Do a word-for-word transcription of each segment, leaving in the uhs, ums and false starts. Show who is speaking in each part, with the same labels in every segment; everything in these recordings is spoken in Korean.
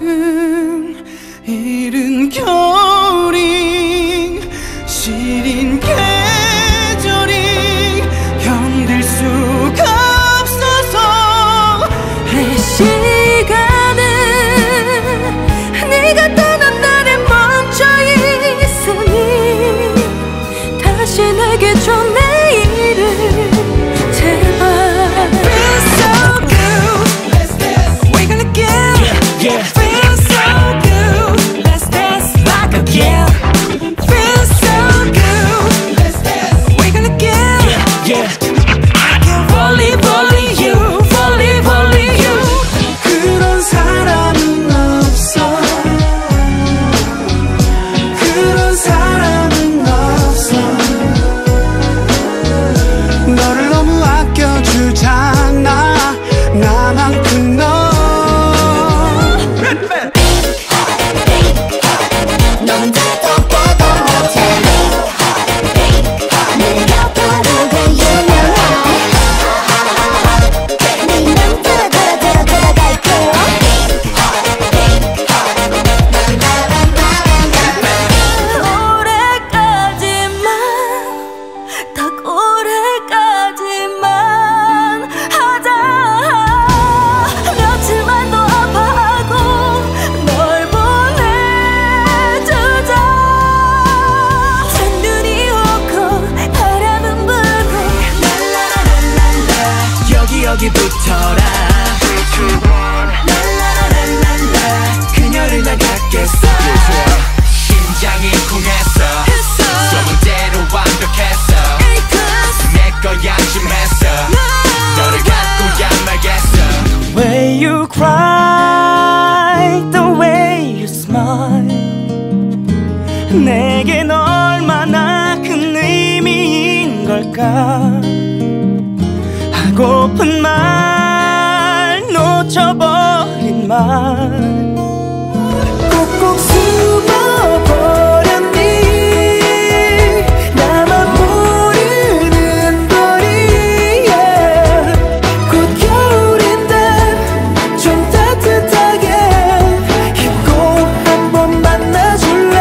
Speaker 1: 이른 겨울이 시린 계절이 견딜 수가 없어서 내 시간은 네가 떠난 날에 멈춰 있으니 다시 내게 줘 내일을 제발. Feels so good, let's dance. We're gonna get yeah. Feels so good, let's dance like again. Feels so good, let's dance. We're gonna get yeah. I can only only you, only only you. 그런 사람은 없어. 그런 사람은 없어. 너를 너무 아껴주잖아. 나만큼 너. 너는 다 똑같아 못해. 내가 바로 그 유명한 네 맘대로 들어갈게. 오래까지만 딱 오래까지만 하자. 며칠만 더 아파하고 널 보내주자. 찬눈이 오고 바람은 불고 랄라라랄랄라 여기 여기 붙어라. 랄라라랄랄라 그녀를 난 갖겠어. 심장이 쿵했어. 쏘은 대로 완벽했어. 내 거야 심했어. 너를 갖고야 말겠어. Way you cry, the way you smile. 내겐 얼마나 큰 의미인 걸까. 하고픈 말 놓쳐버린 말 꼭꼭 숨어버렸니. 나만 모르는 거리에 곧 겨울인데 좀 따뜻하게 입고 한번 만나줄래.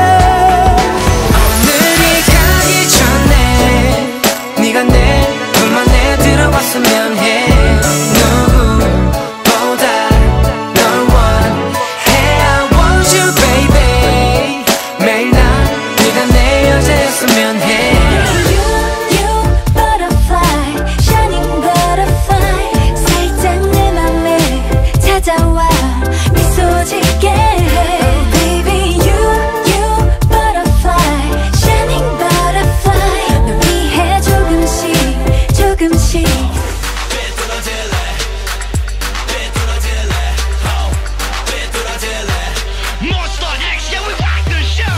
Speaker 1: 오늘이 가기 전에 네가 내 품 안에 들어왔으면 해. 누구보다 널 원해. I want you baby. 매일 난 네가 내 여자였으면 해. You, you butterfly, shining butterfly. 살짝 내 맘에 찾아와 미소 짓게 해. Baby you, you butterfly, shining butterfly. 널 위해 조금씩 조금씩
Speaker 2: Monster X, yeah, we rock the show.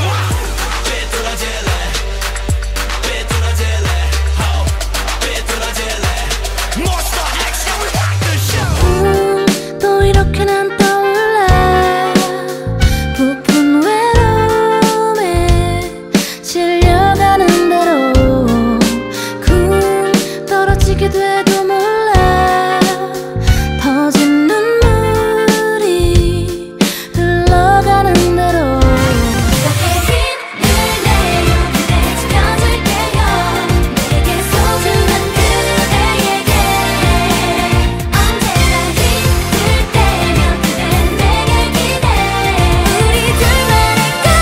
Speaker 2: Monster X, yeah, we rock the show.
Speaker 3: 음, 또 이렇게 난 떠올라. 부푼 외로움에 실려가는 대로 쿵 떨어지게 돼도 몰라. 터진 눈물이 흘러가는 대로 흰 눈을 내려 그대 지켜줄게요. 내게 소중한 그대에게 언제나 힘들 때면 그대 내게 기대해. 우리 둘만의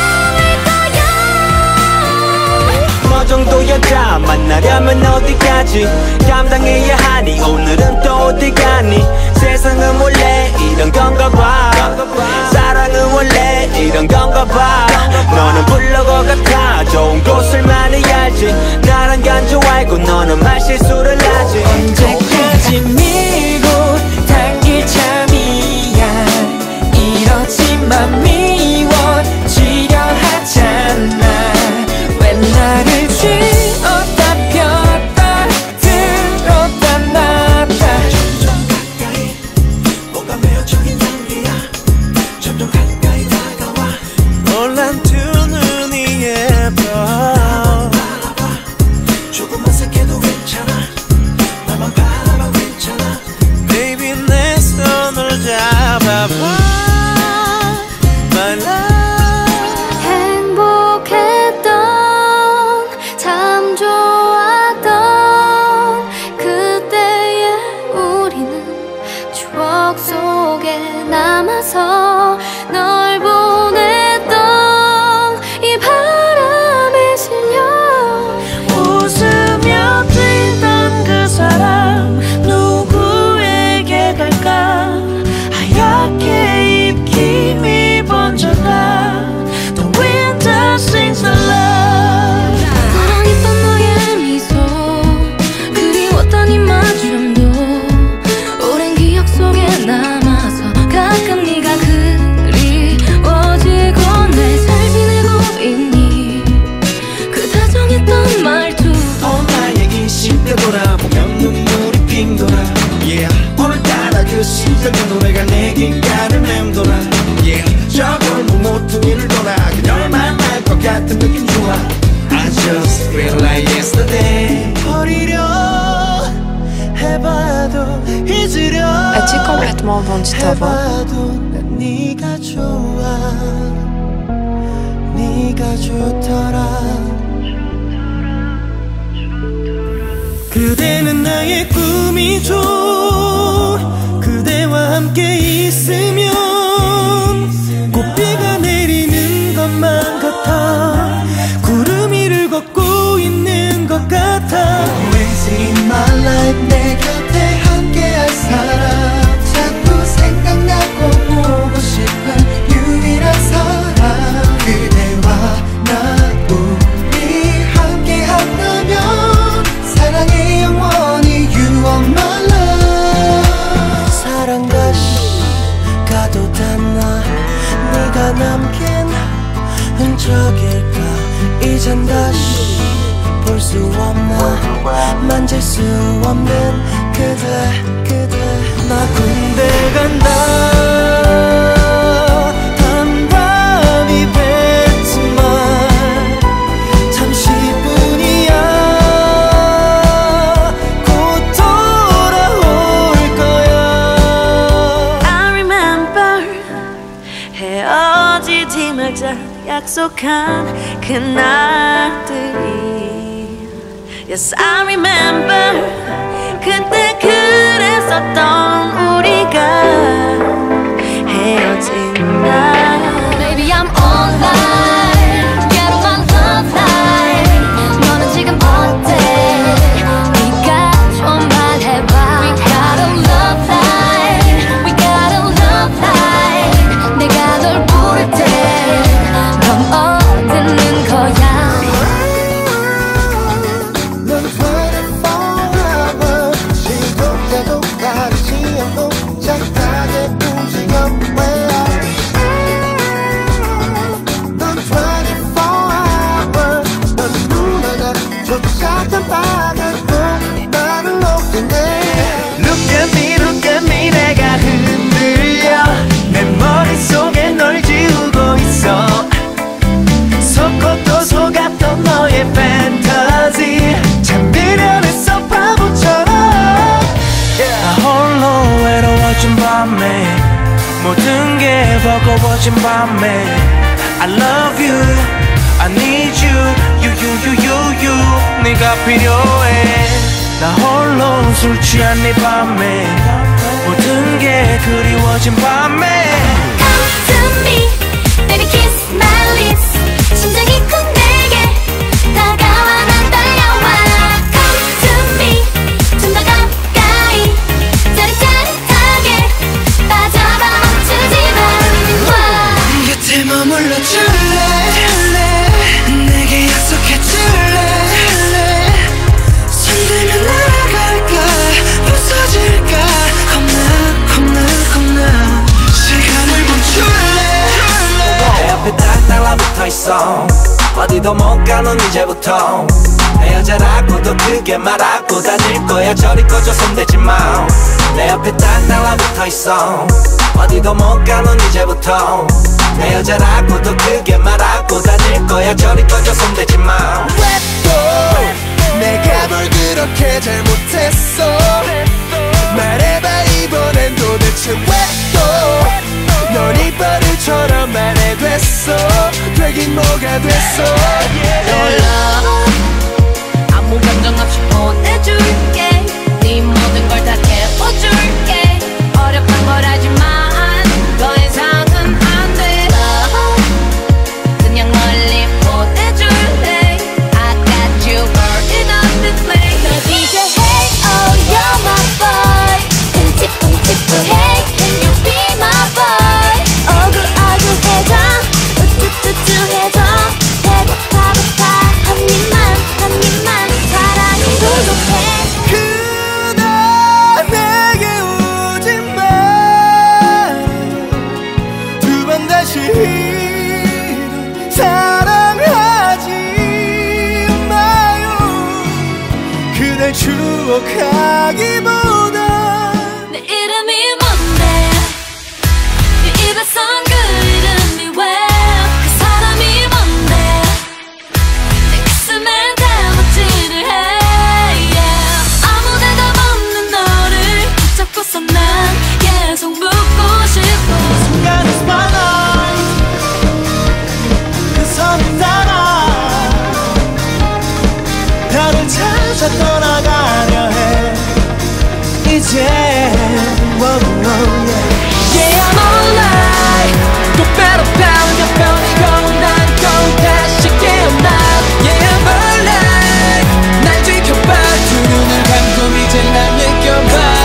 Speaker 3: 꿈일 거야.
Speaker 4: 너 정도 여자 만나려면 어디까지 감당해야 하니. 오늘은 또 어디 가니. 세상은 원래 이런 건가 봐. 사랑은 원래 이런 건가 봐. 너는 블로거 같아. 좋은 곳을 많이 알지. 나란 간주 알고 너는 말실수를 하지. 언제까지 밀고 당길 참이야. 이렇지만 미워지려 하잖아. 왜 나를 쥐었다 폈다 들었다 놨다. 점점 가까이 뭔가 매력적인 향기야. 점점 가까이 다가와. 놀란 두 눈이 예뻐. 바라봐 조금만 색해도 괜찮아. 나만 바라봐 괜찮아. Baby 내 손을 잡아봐.
Speaker 5: 먼지 타봐.
Speaker 6: 해봐도 난 네가 좋아. 네가 좋더라. 그대는 나의 꿈이죠. 그대와 함께 있으면 꽃비가 내리는 것만 같아. 구름 위를 걷고 있는 것 같아. Always in my life 내 곁에 함께할 사람. 자꾸 생각나고 보고 싶은 유일한 사람. 그대와 나 우리 함께한다면 사랑해 영원히 You are my love. 사랑 다시 가도 닿나. 네가 남긴 흔적일까. 이젠 다시 볼 수 없나. 만질 수 없는 그대 그대. 나 군대 간다. 한밤이 뱉지만 잠시뿐이야. 곧 돌아올 거야.
Speaker 1: I remember 헤어지지 말자 약속한 그날들이. Yes, I remember 그때 그랬었던 우리가 헤어진 날.
Speaker 3: Baby I'm online Get on my love line. 너는 지금 어때? 네가 좀 말해봐. We got a love line. We got a love line. 내가 널 부를 때 넌 어디는 거야?
Speaker 6: 넌 twenty-four hour 시도 때도 가리지 않고 착하게 움직여. 넌 twenty-four hour 넌 누나가 쫓아간 바람도 나를 녹이네. Look at me look at me 내가 흔들려. 내 머릿속에 널 지우고 있어. 속고 또 속았던 너의 fantasy. 참 미련했어 바보처럼. 나 홀로 외로워진 밤에 모든 게 버거워진 밤에 I love you I need you You you you you you 네가 필요해. 나 홀로 술 취한 네 밤에 모든 게 그리워진 밤에
Speaker 3: Come to me Baby kiss my lips. 심장이 쿵 내게 다가와 난 달려와. Come to me 좀 더 가까이 짜릿짜릿하게 빠져봐 멈추지 마.
Speaker 6: 곁에 머물러 줄래. 내게 약속해 줄래. 손들면 날아갈까 부서질까. 겁나 겁나 겁나. 시간을 멈출래.
Speaker 4: 내 앞에 딱 달라붙어 있어. 어디도 못 가는 이제부터. 내 여자라고 더 크게 말하고 다닐 거야. 저리 꺼져 손대지 마. 내 앞에 딱 달라붙어 있어. 어디도 못 가는 이제부터. 내 여자라고 더 크게 말하고 다닐 거야. 저리 꺼져 손대지 마.
Speaker 6: 왜 또 내가 뭘 그렇게 잘못했어. 말해봐 이번엔 도대체 왜 또 넌 이 버릇처럼 만해됐어. 되긴 뭐가 됐어.
Speaker 3: Your love 아무 감정 없이 보내줄게. 네 모든 걸 다 깨워줄게. 어렵단 걸 알지만 더 이상은 안 돼. Love 그냥 멀리 보내줄래. I got you burning up the flame. 널 이제 hey oh you're my boy. 흠칫흠칫 hey can you be my boy. 어글어글해져 우쭈쭈쭈해져. 배고파 고파 한 입만 한 입만 사랑이 부족해.
Speaker 6: 그대 내게 오지 마. 두 번 다시 사랑하지 마요. 그댈 추억하기보다
Speaker 3: 내 이름이 뭔데? 네 입에선 그 이름이 왜? 그 사람이 뭔데? 내 가슴에 대묻지를 해. Yeah. 아무 데도 없는 너를 붙잡고서 난 계속
Speaker 6: 나를 찾아 떠나가려 해 이제 wow, wow, yeah.
Speaker 1: Yeah I'm alright 똑바로 바운드 펴고 난 또 다시 깨어나 Yeah I'm alright 날 지켜봐 두 눈을 감고 이제 날 느껴봐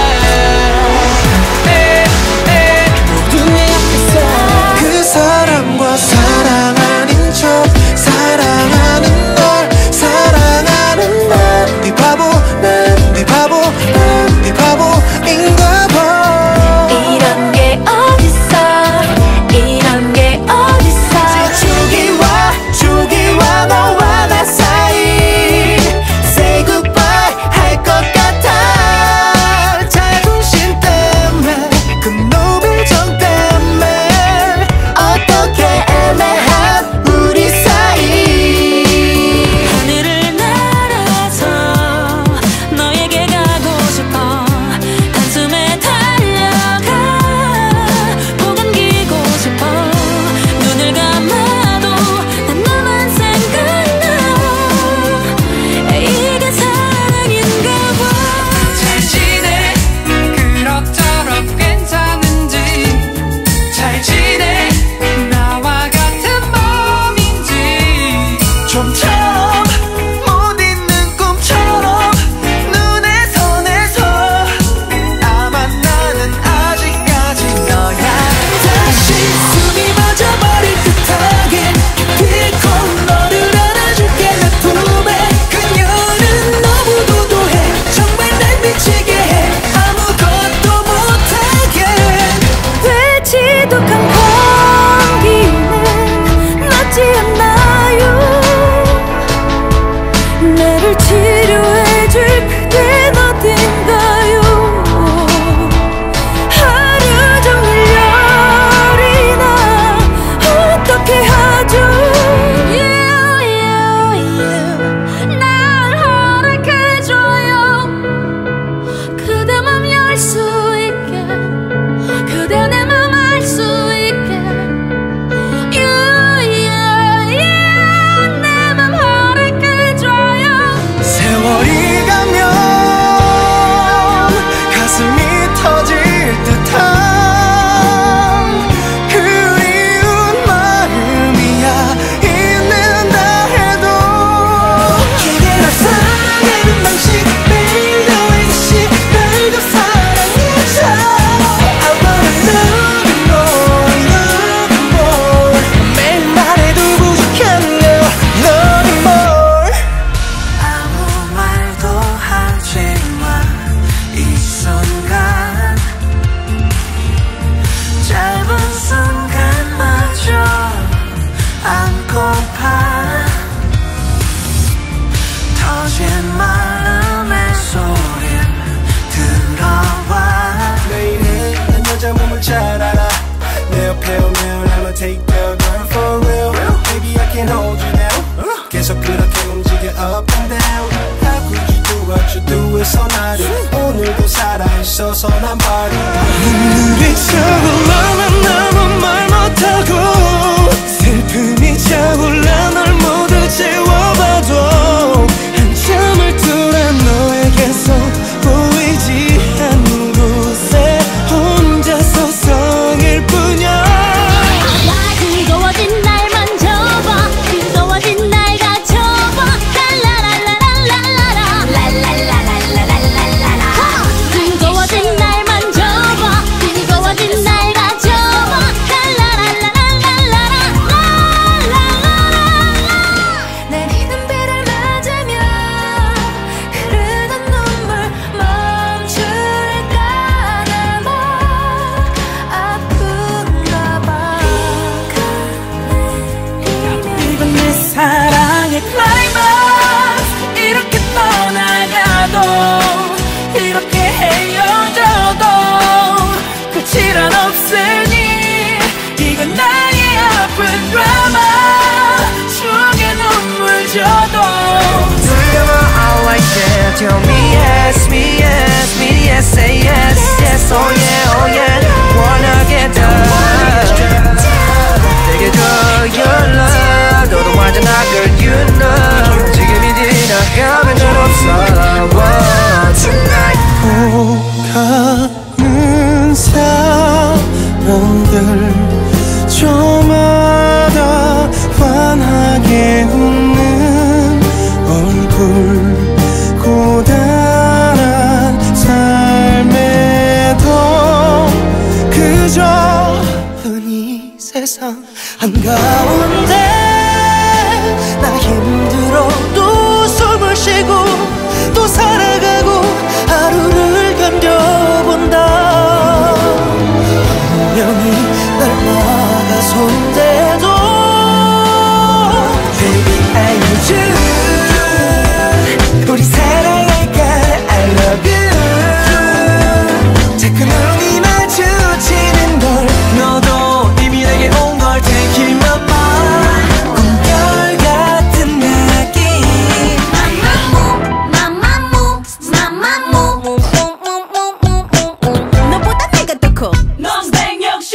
Speaker 6: 그 사람과 사랑 아닌 척 사랑하는 널 사랑하는 날 네 바보 난 네 바보 난 네 바보인가 봐
Speaker 3: 이런 게 어딨어 이런 게 어딨어
Speaker 6: 주기와 주기와 너와 나 사이 Say goodbye 할 것 같아 자존심 때문에 그 노벨정 때문에 어떻게 애매한 우리 사이
Speaker 1: 하늘을 날아서 너에게 가고 싶어 단숨에 달려가 꼭 안기고 싶어 눈을 감아도 난 너만 생각나 이게 사랑인가 봐잘 지내 그럭저럭 괜찮은지 잘 지내 나와 같은 몸인지
Speaker 6: 좀처럼 못 잊는 꿈처럼 눈에 선해서 아마 나는 아직까지 너야 다시 숨이 멎어버릴 듯하게 깊이고 너를 안아줄게 내 품에 그녀는 너무 도도해 정말 날 미치게 해 아무것도 못하게
Speaker 1: 왜 지독한 공기는 낫지 않나요 나를 치료해줄 그댄 어딘가요 하루 종일 열이 나 어떻게 하죠 You, you, you 날 허락해줘요 그대 맘 열 수 있게 그대 내 맘 알 수 있게 You, you, you 내 맘 허락해줘요
Speaker 6: 세월이 가면 가슴이 터질 듯한 그리운 마음이야 있는다 해도 이게 나 사랑하는 방식 매일 너의 시간도 사랑해줘 I wanna love you more, love you more 매일 말해도 부족한 너 love you more 아무 말도 하지마 이 순간 짧은 순간마저 안고파 터진 마음의 소리 들어와 매일은 난 여자 몸을 잘 알아 내 옆에 오면 I'ma take your girl for real Baby I can hold you now 계속 그렇게 움직여 up and down How could you do what you do 있어 나를 오늘도 살아있어서 난 party 눈물이 차올라 난 너무 말 못하고 슬픔이 차올라 널 모두 채워봐도 한참을 돌아 너에게서 보이지 않는 곳에 혼자서 성일 뿐이야
Speaker 3: 뜨거워진 날 만져봐 뜨거워진 날 가져봐 랄라랄라랄라라라 랄랄라랄라랄라라 뜨거워진 날 만져봐 뜨거워진 날 가져봐 랄라랄라랄라라 랄랄라랄라 내리는 비를 맞으며 흐르는 눈물 멈출까 내 맘 아픈가 봐
Speaker 1: 이건 내 사랑의 클라이막스 이렇게 떠나가도 이렇게 헤어져도 끝이란 없으니 이건 나의 아픈 드라마 추억의 눈물 줘도
Speaker 6: 들려봐 all like that Tell me yes, me yes, me yes, say yes Yes, oh yeah, oh yeah 원하겠다 내게 줘 your love 너도 완전한 girl you know 지금이 지나가면 너로 가운데 나 힘들어도 숨을 쉬고 또 살아가고 하루를 견뎌본다. 분명히 날 막아선대도 Baby I need you. 우리 사랑할까 I love you. 자꾸 눈이 마주치는 걸 너도 이미 내게 온 걸 Take it my mind. 꿈결 같은 느낌.
Speaker 3: 마마무 마마무 너보다 내가 더 커. 넌 백육십.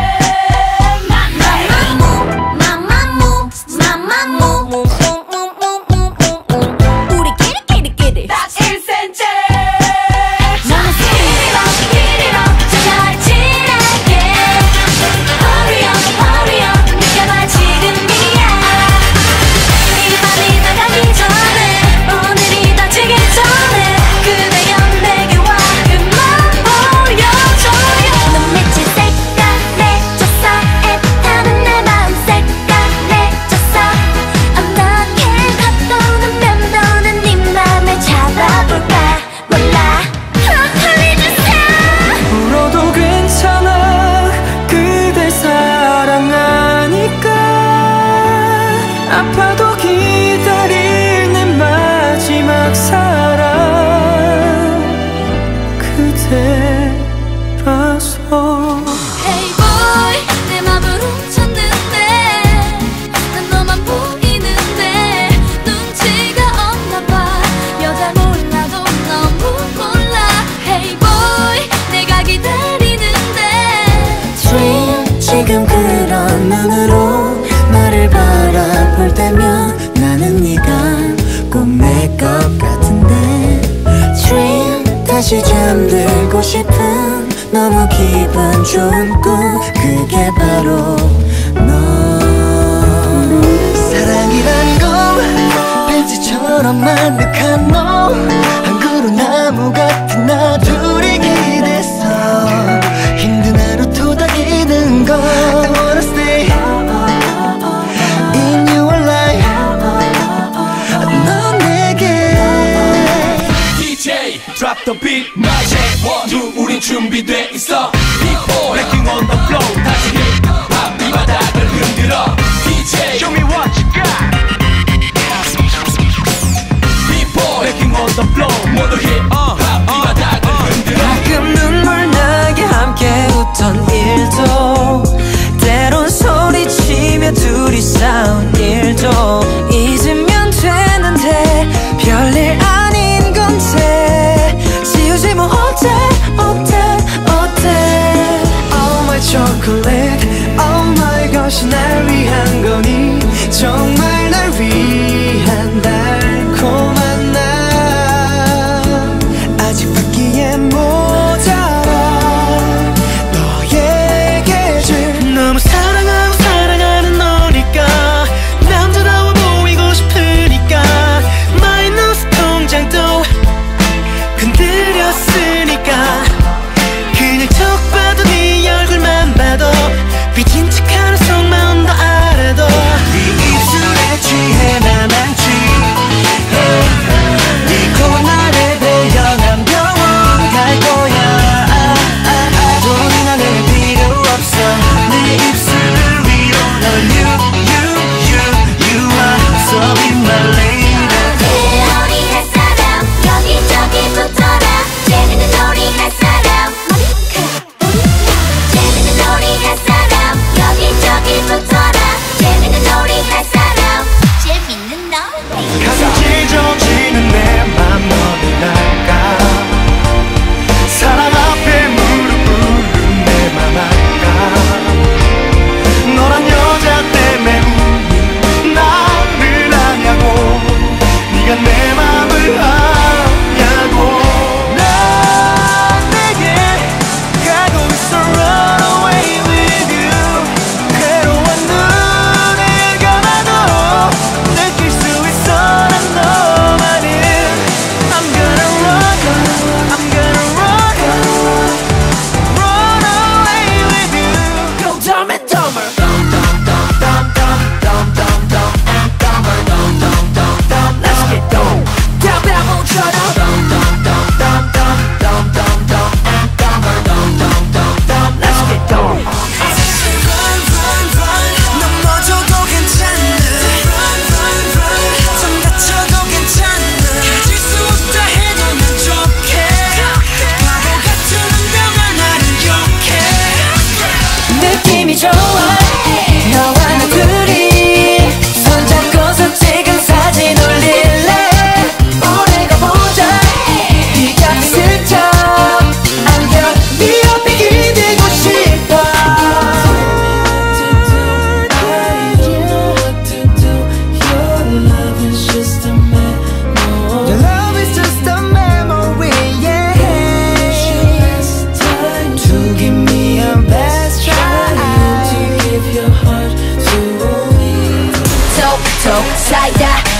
Speaker 3: 마마무 마마무 마마무 우리끼리 끼리끼리 That's 일 센티미터. 너는 스피드업 스피드업 정말 진하게 Hurry up hurry up 느껴봐 지금이야. 이 밤이 나가기 전에 오늘이 다치기 전에 그대여 내게 와 그만 보여줘요. 눈빛이 새까매졌어 애타는 내 마음 새까매졌어 어떻게 겉도는 맴도는 네 맘을 잡아볼까 몰라.
Speaker 6: 울어도 괜찮아 그댈 사랑하니까. 아파도 기다릴 내 마지막 사랑 그대라서.
Speaker 3: Hey boy 내 맘을 훔쳤는데 난 너만 보이는데 눈치가 없나봐. 여자 몰라도 너무 몰라. Hey boy 내가 기다리는데
Speaker 6: Dream 지금 그런 눈으로 나를 바라볼 때면 나는 네가 꼭 내 것 같은데. Dream 다시 잠들고 싶은 너무 기분 좋은 꿈 그게 바로 너. 사랑이란 건 벤치처럼 아늑한 너 한 그루 나무 같은 나 둘이 기댔어. 힘든 하루 토닥이는 거 I wanna stay in your life. 넌 내게
Speaker 2: 디제이 drop the beat my check one two 우린 준비돼 있어. People breaking on the floor 다시 힙합 이 바닥을 흔들어. 디제이 show me what you got. People breaking on the floor 모두 힙합 이 바닥을 흔들어.
Speaker 6: 가끔 눈물 나게 함께 웃던 일도 때론 소리치며 둘이 싸운 일도 잊으면 되는데 별일 아닌 건데 지우지 뭐 어때 어때 어때.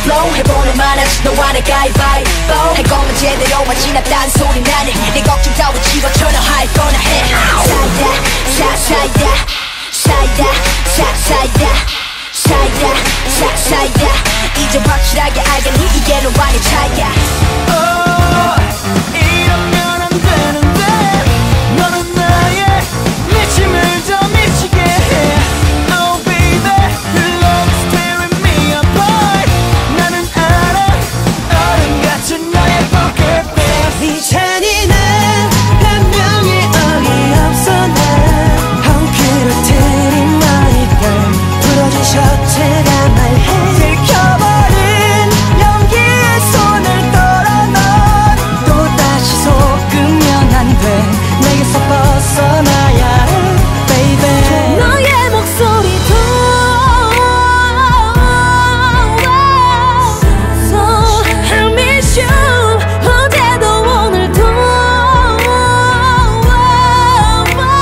Speaker 3: flow 해보는 만하지 너와 내 가위바위보 할 거면 제대로 하지 나 딴소리 나네 내 걱정 따위 집어쳐라 할 거나 해 사이다 사이다 사이다 사이다 사이다 사이다 이제 확실하게 알겠니 이게 너와의 차이야
Speaker 6: oh, 이러면 안 되는데 너는 나의 미침을 더 미치게 해 Oh baby your love is tearing me apart 나는 알아 얼음 같은 너의 poker face 이 잔인한 변명에 어이없어 난 헝클어 트린 너의 girl 부러진 셔츠가 말해 들켜버린 연기에 손을 떨어 넌 또다시 속으면 안 돼 내게서 벗어나야 해 baby
Speaker 3: 너의 목소리도 So I miss you 어제도 오늘도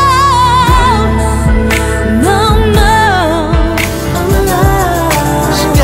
Speaker 3: No no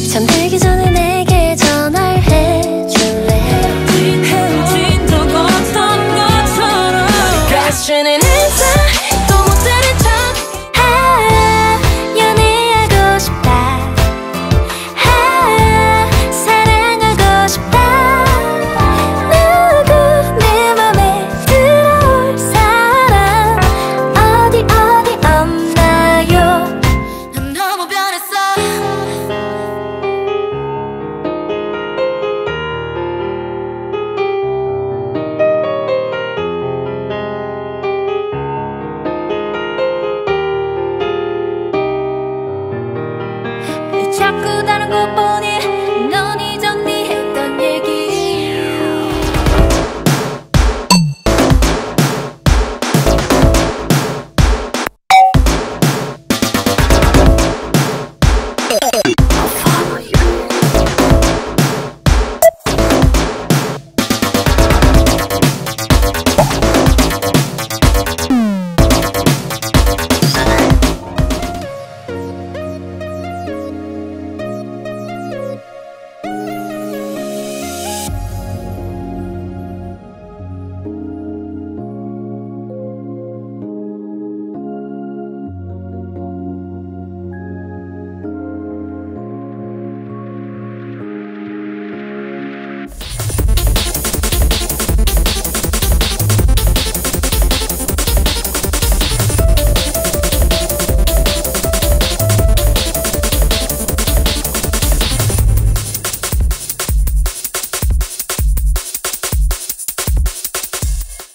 Speaker 1: 잠들기 전에